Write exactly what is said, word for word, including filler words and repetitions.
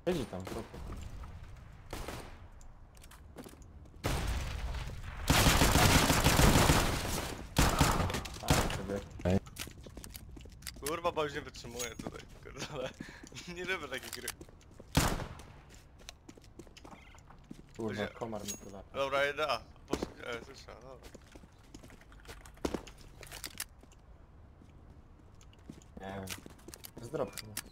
Siedzi tam, co ty? A, sobie. Kurwa, bo już nie wytrzymuję tutaj, pierdolę. Nie lubię takiej gry. Kurwa, Gdzie? komar mi tu lata. Dobra, jedna A. Poczekaj, e, słyszę, dobra. Nie wiem. Zdrop chyba.